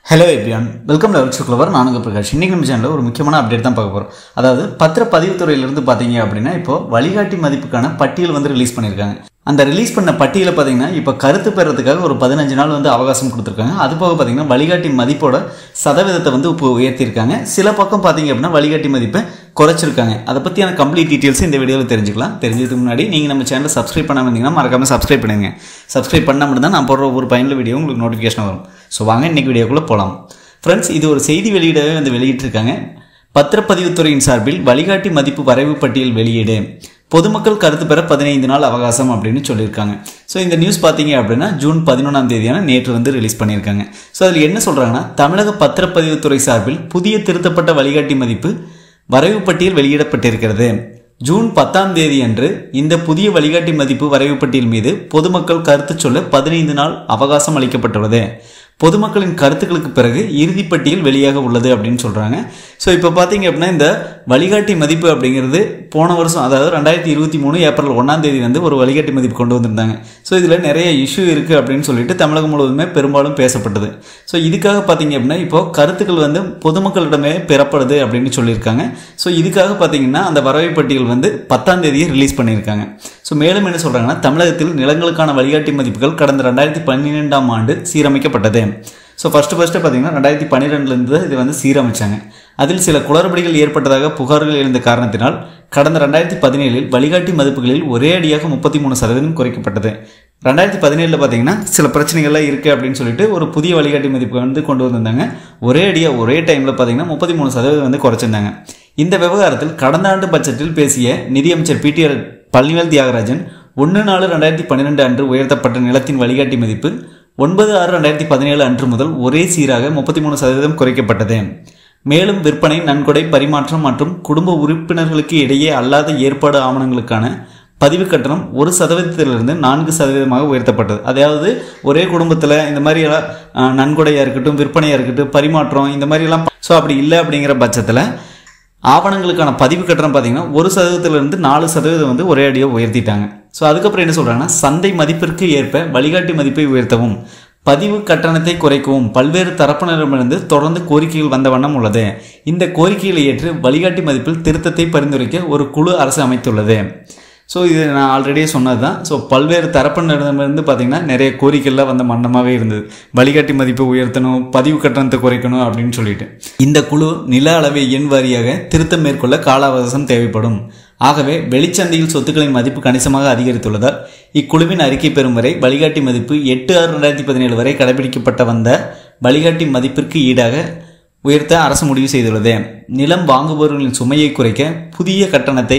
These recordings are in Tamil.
Hello everyone, welcome to Electric Lover. நான் உங்க பிரகாஷ். இன்னைக்கு நம்ம சேனல்ல ஒரு முக்கியமான அப்டேட் தான் பார்க்க போறோம். அதாவது பத்திரப்பதிவு துறையில இருந்து பாத்தீங்க அப்படினா இப்போ வழிகாட்டி மதிப்புக்கான பட்டியல் வந்து ரிலீஸ் பண்ணிருக்காங்க. அந்த ரிலீஸ் பண்ண பட்டியல பாத்தீங்கன்னா இப்போ கருத்து பெறறதுக்காக ஒரு 15 நாள் வந்து அவகாசம் கொடுத்திருக்காங்க. அது போக பாத்தீங்கன்னா வழிகாட்டி மதிப்போட சதவீதத்தை வந்து இப்போ உயர்த்தி இருக்காங்க. சில பக்கம் பாத்தீங்க அப்படினா வழிகாட்டி மதிப்பை குறைச்சிருக்காங்க. அத பத்தியான கம்ப்ளீட் டீடைல்ஸ் இந்த வீடியோல தெரிஞ்சுக்கலாம். தெரிஞ்சதுக்கு முன்னாடி நீங்க நம்ம சேனலை சப்ஸ்கிரைப் பண்ணாம இருந்தீங்கன்னா மறக்காம சப்ஸ்கிரைப் பண்ணுங்க. சப்ஸ்கிரைப் பண்ணா மட்டும் தான் நான் போடுற ஒவ்வொரு பயனுள்ள வீடியோ உங்களுக்கு நோட்டிஃபிகேஷன் வரும். சோ வாங்க இன்னைக்கு வீடியோக்குள்ள போலாம். फ्रेंड्स இது ஒரு செய்தி வெளியிடவே வந்து வெளியிட்டிருக்காங்க. பத்திரப்பதிவுத்துறையின் சார்பில் வழிகாட்டி மதிப்பு வரைவு பட்டியல் வெளியீடு. பொதுமக்கள் கருத்து பெற 15 நாள் அவகாசம் அப்படின்னு சொல்லியிருக்காங்க. ஸோ இந்த நியூஸ் பார்த்தீங்க அப்படின்னா ஜூன் 11ஆம் தேதியான நேற்று வந்து ரிலீஸ் பண்ணியிருக்காங்க. ஸோ அதில் என்ன சொல்கிறாங்கன்னா, தமிழக பத்திரப்பதிவுத்துறை சார்பில் புதிய திருத்தப்பட்ட வழிகாட்டி மதிப்பு வரைவு பட்டியல் வெளியிடப்பட்டிருக்கிறது. ஜூன் 10ஆம் தேதி அன்று இந்த புதிய வழிகாட்டி மதிப்பு வரைவு பட்டியல் மீது பொதுமக்கள் கருத்து சொல்ல 15 நாள் அவகாசம் அளிக்கப்பட்டுள்ளது. பொதுமக்களின் கருத்துக்களுக்கு பிறகு இறுதி பட்டியல் வெளியாக உள்ளது அப்படின்னு சொல்றாங்க. ஸோ இப்போ பார்த்தீங்க அப்படின்னா இந்த வழிகாட்டி மதிப்பு அப்படிங்கிறது போன வருஷம், அதாவது 2023 ஏப்ரல் 1ஆம் தேதி வந்து ஒரு வழிகாட்டி மதிப்பு கொண்டு வந்திருந்தாங்க. ஸோ இதில் நிறைய இஷ்யூ இருக்குது அப்படின்னு சொல்லிட்டு தமிழகம் முழுவதுமே பெரும்பாலும் பேசப்பட்டது. ஸோ இதுக்காக பார்த்தீங்க அப்படின்னா இப்போ கருத்துக்கள் வந்து பொதுமக்களிடமே பெறப்படுது அப்படின்னு சொல்லியிருக்காங்க. ஸோ இதுக்காக பார்த்தீங்கன்னா அந்த வரைவு பட்டியல் வந்து 10ஆம் தேதியை ரிலீஸ் பண்ணியிருக்காங்க. ஸோ மேலும் என்ன சொல்கிறாங்கன்னா, தமிழகத்தில் நிலங்களுக்கான வழிகாட்டி மதிப்புகள் கடந்த 2012ஆம் ஆண்டு சீரமைக்கப்பட்டது. ஸோ ஃபர்ஸ்ட் பார்த்தீங்கன்னா 2012 இது வந்து சீரமைச்சாங்க. அதில் சில குளறுபடிகள் ஏற்பட்டதாக புகார்கள் எழுந்த காரணத்தினால் கடந்த 2017 வழிகாட்டி மதிப்புகளில் ஒரே அடியாக 33% குறைக்கப்பட்டது. 2017 பார்த்தீங்கன்னா சில பிரச்சனைகள்லாம் இருக்குது அப்படின்னு சொல்லிட்டு ஒரு புதிய வழிகாட்டி மதிப்பு வந்து கொண்டு வந்திருந்தாங்க. ஒரே டைமில் பார்த்தீங்கன்னா 33% வந்து குறைச்சிருந்தாங்க. இந்த விவகாரத்தில் கடந்த ஆண்டு பட்ஜெட்டில் பேசிய நிதியமைச்சர் பிடிஆர் பழனிவேல் தியாகராஜன் 1/4/2012 அன்று உயர்த்தப்பட்ட நிலத்தின் வழிகாட்டி மதிப்பு 9/6/2017 அன்று முதல் ஒரே சீராக 33% குறைக்கப்பட்டது. மேலும் விற்பனை, நன்கொடை, பரிமாற்றம் மற்றும் குடும்ப உறுப்பினர்களுக்கு இடையே அல்லாத ஏற்பாடு ஆவணங்களுக்கான பதிவு கட்டணம் 1% 4% உயர்த்தப்பட்டது. அதாவது ஒரே குடும்பத்தில் இந்த மாதிரி எல்லாம் நன்கொடையாக இருக்கட்டும், விற்பனையாக இருக்கட்டும், பரிமாற்றம் இந்த மாதிரி எல்லாம் ஸோ அப்படி இல்லை அப்படிங்கிற பட்சத்தில் ஆவணங்களுக்கான பதிவு கட்டணம் பார்த்தீங்கன்னா 1% 4% வந்து ஒரே அடியாக உயர்த்திட்டாங்க. ஸோ அதுக்கப்புறம் என்ன சொல்கிறாங்கன்னா, சந்தை மதிப்பிற்கு ஏற்ப வழிகாட்டி மதிப்பை உயர்த்தவும் பதிவு கட்டணத்தை குறைக்கவும் பல்வேறு தரப்பினரிடமிருந்து தொடர்ந்து கோரிக்கைகள் வந்த வண்ணம் உள்ளது. இந்த கோரிக்கைகளை ஏற்று வழிகாட்டி மதிப்பில் திருத்தத்தை பரிந்துரைக்க ஒரு குழு அரசு அமைத்துள்ளது. ஸோ இது நான் ஆல்ரெடியே சொன்னது தான். ஸோ பல்வேறு தரப்பினரிடமிருந்து பார்த்தீங்கன்னா நிறைய கோரிக்கைலாம் வந்த மன்னமாகவே இருந்தது. வழிகாட்டி மதிப்பை உயர்த்தணும், பதிவு கட்டணத்தை குறைக்கணும் அப்படின்னு சொல்லிட்டு இந்த குழு நில அளவை எண் வாரியாக திருத்தம் மேற்கொள்ள கால அவகாசம் தேவைப்படும். ஆகவே வெளிச்சந்தையில் சொத்துக்களின் மதிப்பு கணிசமாக அதிகரித்துள்ளதால் இக்குழுவின் அறிக்கை பெறும் வரை வழிகாட்டி மதிப்பு 8/6/2017 வரை கடைபிடிக்கப்பட்ட வந்த வழிகாட்டி மதிப்பிற்கு ஈடாக உயர்த்த அரசு முடிவு செய்துள்ளது. நிலம் வாங்குபவர்களின் சுமையை குறைக்க புதிய கட்டணத்தை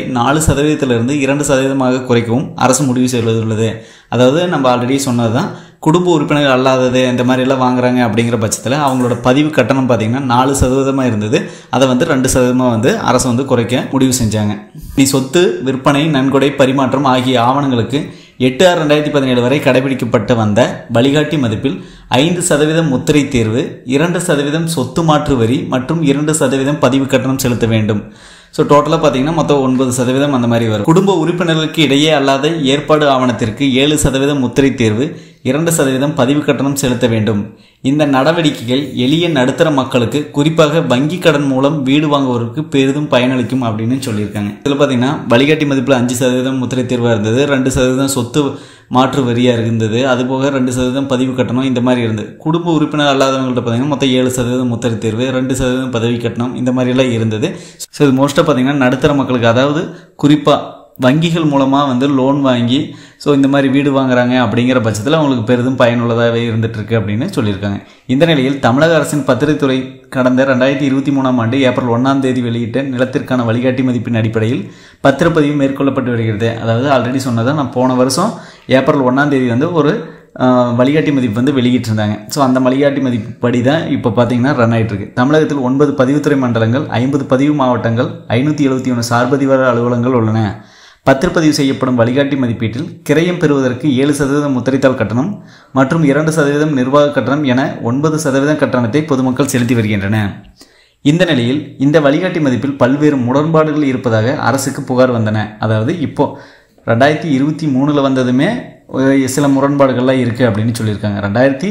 4% 2% குறைக்கவும் அரசு முடிவு செய்துள்ளது. அதாவது நம்ம ஆல்ரெடி சொன்னதுதான், குடும்ப உறுப்பினர்கள் அல்லாதது இந்த மாதிரி எல்லாம் வாங்குறாங்க அப்படிங்கிற பட்சத்தில் அவங்களோட பதிவு கட்டணம் பார்த்தீங்கன்னா 4% இருந்தது. அதை வந்து 2% வந்து அரசு வந்து குறைக்க முடிவு செஞ்சாங்க. சொத்து, விற்பனை, நன்கொடை, பரிமாற்றம் ஆகிய ஆவணங்களுக்கு 8/6/2017 வரை கடைபிடிக்கப்பட்டு வந்த வழிகாட்டி மதிப்பில் 5% முத்திரை தேர்வு, 2% சொத்து மாற்று வரி மற்றும் 2% பதிவு கட்டணம் செலுத்த வேண்டும். ஸோ டோட்டலாக பார்த்தீங்கன்னா மொத்தம் 9% அந்த மாதிரி வரும். குடும்ப உறுப்பினர்களுக்கு இடையே அல்லாத ஏற்பாடு ஆவணத்திற்கு 7% முத்திரை தேர்வு, 2% பதிவு கட்டணம் செலுத்த வேண்டும். இந்த நடவடிக்கைகள் எளிய நடுத்தர மக்களுக்கு, குறிப்பாக வங்கி கடன் மூலம் வீடு வாங்குவோருக்கு பெரிதும் பயனளிக்கும் அப்படின்னு சொல்லியிருக்காங்க. இதில் பார்த்தீங்கன்னா வழிகாட்டி மதிப்பில் 5% முத்திரை தேர்வாக இருந்தது, 2% சொத்து மாற்று வரியாக இருந்தது, அதுபோக 2% பதிவு கட்டணம் இந்த மாதிரி இருந்தது. குடும்ப உறுப்பினர் அல்லாதவங்கள்ட்ட பார்த்தீங்கன்னா மொத்தம் 7% முத்திரை தேர்வு, 2% பதவி கட்டணம் இந்த மாதிரிலாம் இருந்தது. ஸோ இது மோஸ்ட்டாக பார்த்தீங்கன்னா நடுத்தர மக்களுக்கு, அதாவது குறிப்பாக வங்கிகள் மூலமாக வந்து லோன் வாங்கி ஸோ இந்த மாதிரி வீடு வாங்குறாங்க அப்படிங்கிற பட்சத்தில் அவங்களுக்கு பெரிதும் பயனுள்ளதாகவே இருந்துகிட்ருக்கு அப்படின்னு சொல்லியிருக்காங்க. இந்த நிலையில் தமிழக அரசின் பத்திரத்துறை கடந்த 2023ஆம் ஆண்டு ஏப்ரல் 1ஆம் தேதி வெளியிட்ட நிலத்திற்கான வழிகாட்டி மதிப்பின் அடிப்படையில் பத்திரப்பதிவு மேற்கொள்ளப்பட்டு வருகிறது. அதாவது ஆல்ரெடி சொன்னதான், நான் போன வருஷம் ஏப்ரல் 1ஆம் தேதி வந்து ஒரு வழிகாட்டி மதிப்பு வந்து வெளியிட்டிருந்தாங்க. ஸோ அந்த வழிகாட்டி மதிப்பு படி தான் இப்போ பார்த்தீங்கன்னா ரன் ஆகிட்டு இருக்கு. தமிழகத்தில் 9 பதிவுத்துறை மண்டலங்கள், 50 பதிவு மாவட்டங்கள், 571 சார்பதிவாளர் அலுவலகங்கள் உள்ளன. பத்திரப்பதிவு செய்யப்படும் வழிகாட்டி மதிப்பீட்டில் கிரயம் பெறுவதற்கு 7% முத்திரைத்தாள் கட்டணம் மற்றும் 2% நிர்வாக கட்டணம் என 9% கட்டணத்தை பொதுமக்கள் செலுத்தி வருகின்றன. இந்த நிலையில் இந்த வழிகாட்டி மதிப்பில் பல்வேறு முரண்பாடுகள் இருப்பதாக அரசுக்கு புகார் வந்தன. அதாவது இப்போ 2023 வந்ததுமே சில முரண்பாடுகள்லாம் இருக்குது அப்படின்னு சொல்லியிருக்காங்க.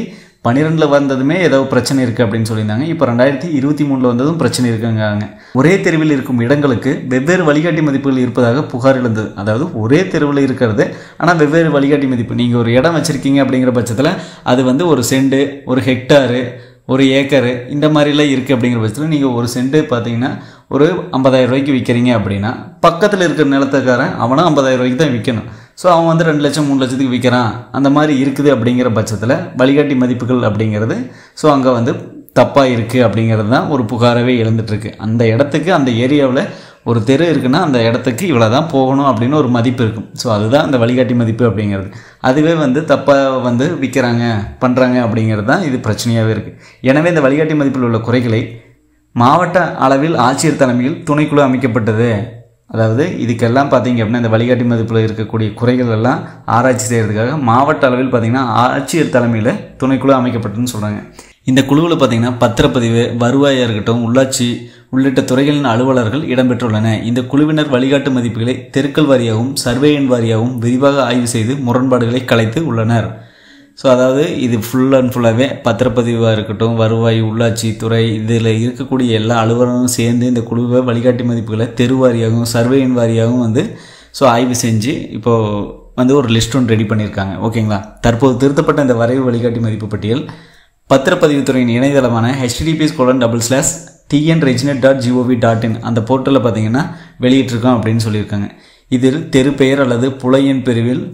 12ல் வந்ததுமே ஏதோ பிரச்சனை இருக்குது அப்படின்னு சொல்லியிருந்தாங்க. இப்போ 2023 வந்ததும் பிரச்சனை இருக்குங்காங்க. ஒரே தெருவில் இருக்கும் இடங்களுக்கு வெவ்வேறு வழிகாட்டி மதிப்புகள் இருப்பதாக புகார் எழுந்தது. அதாவது ஒரே தெருவில் இருக்கிறது, ஆனால் வெவ்வேறு வழிகாட்டி மதிப்பு. நீங்கள் ஒரு இடம் வச்சுருக்கீங்க அப்படிங்கிற பட்சத்தில் அது வந்து ஒரு சென்ட், ஒரு ஹெக்டாரு, ஒரு ஏக்கரு இந்த மாதிரிலாம் இருக்குது அப்படிங்கிற பட்சத்தில் நீங்கள் ஒரு சென்ட் பார்த்தீங்கன்னா ஒரு 50,000 ரூபாய்க்கு விற்கிறீங்க அப்படின்னா பக்கத்தில் இருக்கிற நிலத்துக்காரன் அவனும் 50,000 ரூபாய்க்கு தான் விற்கணும். ஸோ அவன் வந்து 2 லட்சம் 3 லட்சத்துக்கு விற்கிறான். அந்த மாதிரி இருக்குது அப்படிங்கிற பட்சத்தில் வழிகாட்டி மதிப்புகள் அப்படிங்கிறது ஸோ அங்கே வந்து தப்பாக இருக்குது அப்படிங்கிறது தான் ஒரு புகாரவே எழுந்துட்டுருக்கு. அந்த இடத்துக்கு அந்த ஏரியாவில் ஒரு தெரு இருக்குன்னா அந்த இடத்துக்கு இவ்வளோ தான் போகணும் அப்படின்னு ஒரு மதிப்பு இருக்கும். ஸோ அதுதான் அந்த வழிகாட்டி மதிப்பு அப்படிங்கிறது. அதுவே வந்து தப்பாக வந்து விற்கிறாங்க பண்ணுறாங்க அப்படிங்கிறது தான் இது பிரச்சனையாகவே இருக்குது. எனவே இந்த வழிகாட்டி மதிப்பில் உள்ள குறைகளை மாவட்ட அளவில் ஆட்சியர் தலைமையில் துணைக்குழு அமைக்கப்பட்டது. அதாவது இதுக்கெல்லாம் பார்த்தீங்க அப்படின்னா இந்த வழிகாட்டி மதிப்பில் இருக்கக்கூடிய குறைகள் எல்லாம் ஆராய்ச்சி செய்கிறதுக்காக மாவட்ட அளவில் பார்த்திங்கன்னா ஆட்சியர் தலைமையில் துணைக்குழு அமைக்கப்பட்டதுன்னு சொல்கிறாங்க. இந்த குழுவில் பார்த்திங்கன்னா பத்திரப்பதிவு, வருவாயாக இருக்கட்டும், உள்ளாட்சி உள்ளிட்ட துறைகளின் அலுவலர்கள் இடம்பெற்றுள்ளன. இந்த குழுவினர் வழிகாட்டு மதிப்புகளை தெருக்கள் வாரியாகவும் சர்வே எண் வாரியாகவும் விரிவாக ஆய்வு செய்து முரண்பாடுகளை கலைத்து உள்ளனர். ஸோ அதாவது இது ஃபுல் அண்ட் ஃபுல்லாகவே பத்திரப்பதிவாக இருக்கட்டும், வருவாய், உள்ளாட்சி துறை இதில் இருக்கக்கூடிய எல்லா அலுவலர்களும் சேர்ந்து இந்த குழுவை வழிகாட்டி மதிப்புகளை தெரு வாரியாகவும் சர்வே எண் வாரியாகவும் வந்து ஸோ ஆய்வு செஞ்சு இப்போது வந்து ஒரு லிஸ்ட் ஒன்று ரெடி பண்ணியிருக்காங்க. ஓகேங்களா. தற்போது திருத்தப்பட்ட இந்த வரைவு வழிகாட்டி மதிப்பு பட்டியல் பத்திரப்பதிவுத்துறையின் இணையதளமான https://tnregionate.gov.in அந்த போர்ட்டலில் பார்த்தீங்கன்னா வெளியிட்டிருக்கோம் அப்படின்னு சொல்லியிருக்காங்க. இதில் தெரு பெயர் அல்லது புலையன் பிரிவில்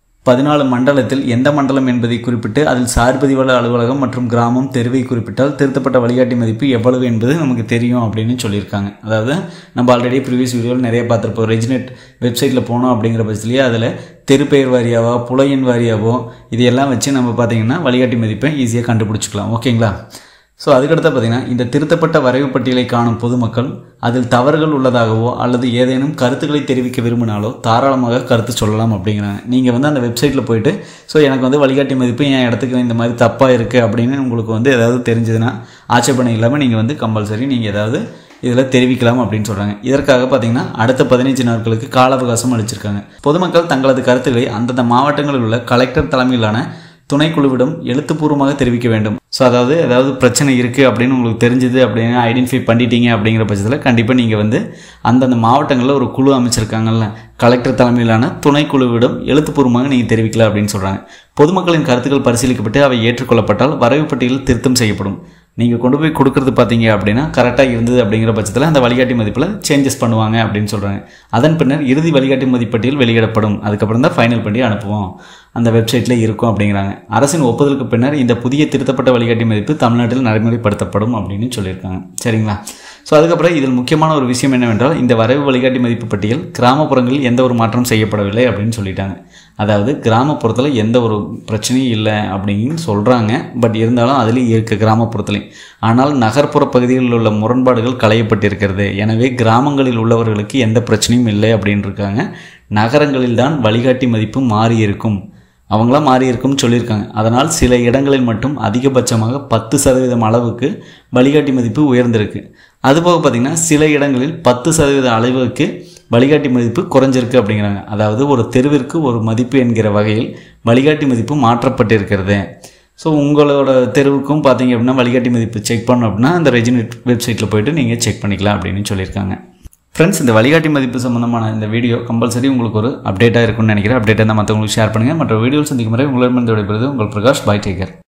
14 மண்டலத்தில் எந்த மண்டலம் என்பதை குறிப்பிட்டு அதில் சார்பதிவாளர் அலுவலகம் மற்றும் கிராமம் தெருவை குறிப்பிட்டால் திருத்தப்பட்ட வழிகாட்டி மதிப்பு எவ்வளவு என்பது நமக்கு தெரியும் அப்படின்னு சொல்லியிருக்காங்க. அதாவது நம்ம ஆல்ரெடி ப்ரீவியஸ் வீடியோவில் நிறைய பார்த்துருப்போம். ரெஜினெட் வெப்சைட்டில் போனோம் அப்படிங்கிற பட்சத்துலேயே அதில் தெரு பெயர் வாரியாவோ புலையன் வாரியாவோ இதையெல்லாம் வச்சு நம்ம பார்த்திங்கன்னா வழிகாட்டி மதிப்பை ஈஸியாக கண்டுபிடிச்சிக்கலாம். ஓகேங்களா. ஸோ அதுக்கடுத்து பார்த்திங்கன்னா இந்த திருத்தப்பட்ட வரைவு பட்டியலை காணும் பொதுமக்கள் அதில் தவறுகள் உள்ளதாகவோ அல்லது ஏதேனும் கருத்துக்களை தெரிவிக்க விரும்பினாலோ தாராளமாக கருத்து சொல்லலாம் அப்படிங்கிறாங்க. நீங்கள் வந்து அந்த வெப்சைட்டில் போய்ட்டு ஸோ எனக்கு வந்து வழிகாட்டி மதிப்பு என் இடத்துக்கு இந்த மாதிரி தப்பாக இருக்குது அப்படின்னு உங்களுக்கு வந்து ஏதாவது தெரிஞ்சதுன்னா ஆட்சேபனை இல்லாமல் நீங்கள் வந்து கம்பல்சரி நீங்கள் ஏதாவது இதில் தெரிவிக்கலாம் அப்படின்னு சொல்கிறாங்க. இதற்காக பார்த்திங்கன்னா அடுத்த 15 நாட்களுக்கு கால அவகாசம் அளிச்சிருக்காங்க. பொதுமக்கள் தங்களது கருத்துக்களை அந்தந்த மாவட்டங்களில் உள்ள கலெக்டர் தலைமையிலான துணைக்குழுவிடம் எழுத்துப்பூர்வமாக தெரிவிக்க வேண்டும். ஸோ அதாவது பிரச்சனை இருக்குது அப்படின்னு உங்களுக்கு தெரிஞ்சுது அப்படின்னு ஐடென்டிஃபை பண்ணிட்டீங்க அப்படிங்கிற பட்சத்தில் கண்டிப்பாக நீங்கள் வந்து அந்தந்த மாவட்டங்களில் ஒரு குழு அமைச்சிருக்காங்கல்ல கலெக்டர் தலைமையிலான துணைக்குழுவிடம் எழுத்துப்பூர்வமாக நீங்கள் தெரிவிக்கலாம் அப்படின்னு சொல்கிறாங்க. பொதுமக்களின் கருத்துக்கள் பரிசீலிக்கப்பட்டு அவை ஏற்றுக்கொள்ளப்பட்டால் வரைவு பட்டியலில் திருத்தம் செய்யப்படும். நீங்கள் கொண்டு போய் கொடுக்குறது பார்த்தீங்க அப்படின்னா கரெக்டாக இருந்தது அப்படிங்கிற பட்சத்தில் அந்த வழிகாட்டி மதிப்பில் சேஞ்சஸ் பண்ணுவாங்க அப்படின்னு சொல்கிறாங்க. அதன் பின்னர் இறுதி வழிகாட்டி மதிப்பட்டியல் வெளியிடப்படும். அதுக்கப்புறம் தான் ஃபைனல் பண்ணி அனுப்புவோம். அந்த வெப்சைட்டில் இருக்கும் அப்படிங்கிறாங்க. அரசின் ஒப்புதலுக்கு பின்னர் இந்த புதிய திருத்தப்பட்ட வழிகாட்டி மதிப்பு தமிழ்நாட்டில் நடைமுறைப்படுத்தப்படும் அப்படின்னு சொல்லியிருக்காங்க. சரிங்களா. ஸோ அதுக்கப்புறம் இதில் முக்கியமான ஒரு விஷயம் என்னவென்றால் இந்த வரைவு வழிகாட்டி மதிப்பு பட்டியல் கிராமப்புறங்களில் எந்த ஒரு மாற்றம் செய்யப்படவில்லை அப்படின்னு சொல்லிட்டாங்க. அதாவது கிராமப்புறத்தில் எந்த ஒரு பிரச்சனையும் இல்லை அப்படின்னு சொல்கிறாங்க. பட் இருந்தாலும் அதுலேயும் இருக்குது கிராமப்புறத்துலேயும். ஆனால் நகர்ப்புற பகுதிகளில் உள்ள முரண்பாடுகள் களையப்பட்டிருக்கிறது. எனவே கிராமங்களில் உள்ளவர்களுக்கு எந்த பிரச்சனையும் இல்லை அப்படின்னு இருக்காங்க. நகரங்களில் தான் வழிகாட்டி மதிப்பு மாறி இருக்கும், அவங்களாம் மாறி இருக்கும்னு சொல்லியிருக்காங்க. அதனால் சில இடங்களில் மட்டும் அதிகபட்சமாக 10% அளவுக்கு வழிகாட்டி மதிப்பு உயர்ந்திருக்கு. அதுபோக பார்த்திங்கன்னா சில இடங்களில் 10% அளவுக்கு வழிகாட்டி மதிப்பு குறைஞ்சிருக்கு அப்படிங்கிறாங்க. அதாவது ஒரு தெருவிற்கு ஒரு மதிப்பு என்கிற வகையில் வழிகாட்டி மதிப்பு மாற்றப்பட்டிருக்கிறது. ஸோ உங்களோட தெருவுக்கும் பார்த்தீங்க அப்படின்னா வழிகாட்டி மதிப்பு செக் பண்ணணும் அப்படின்னா அந்த ரெஜினெட் வெப்சைட்டில் போய்ட்டு நீங்கள் செக் பண்ணிக்கலாம் அப்படின்னு சொல்லியிருக்காங்க. ஃப்ரெண்ட்ஸ், இந்த வழிகாட்டி மதிப்பு சம்பந்தமான இந்த வீடியோ கம்பல்சரி உங்களுக்கு ஒரு அப்டேட்டாக இருக்கும்னு நினைக்கிறேன். அப்டேட்டாக தான் மற்றவங்களுக்கு ஷேர் பண்ணுங்கள். மற்ற வீடியோவில் சந்திக்கும் முறை உங்களிடமிருந்து விடைபெறுவது உங்கள் பிரகாஷ். By, take care.